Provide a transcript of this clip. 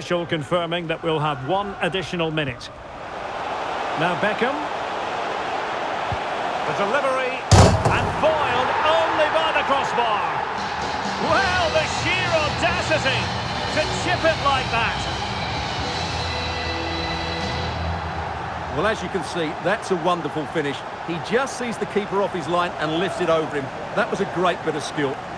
official confirming that we'll have one additional minute. Now Beckham. The delivery, and foiled only by the crossbar. Well, the sheer audacity to chip it like that. Well, as you can see, that's a wonderful finish. He just sees the keeper off his line and lifts it over him. That was a great bit of skill.